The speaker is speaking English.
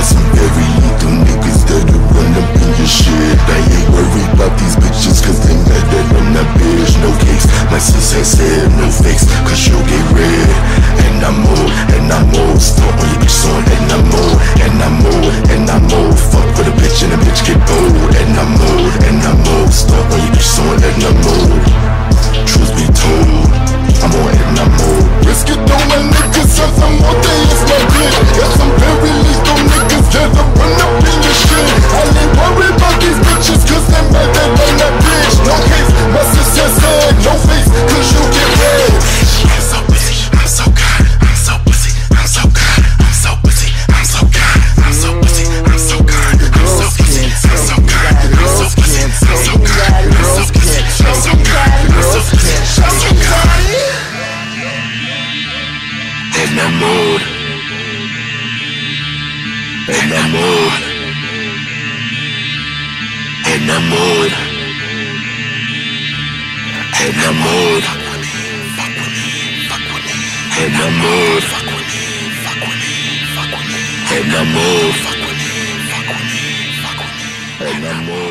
Got some very lethal niggas that'll run up in your shit. I ain't worried about these bitches cause they mad that I'm not bitch. No cakes, my sis ain't said no fakes, cause she'll get red. And I'm old, stunt on your bitch on. And I'm old, fuck with a bitch and a bitch get bold. And I'm old, stunt on your bitch on. And I'm old, truth be told, I'm on and I'm old. Risk it on my niggas cause I'm all day is my bitch. Got some very lethal niggas that'll run up in your shit. I ain't worried about these bitches cause they mad that I'm not bitch. No case, my sister said no face cause you get red. I'm so busy, I'm so good, I'm so pussy, I'm so good, I'm so pussy, I'm so good, I'm so pussy, I'm so good, I'm so pussy, I'm so good, I'm so pussy, I'm so good, I'm so pussy, I'm so good, I'm so pussy, I'm so good. And I'm old, and I'm old, and I'm old, and I'm old, and I'm old, and I'm old, and I'm old.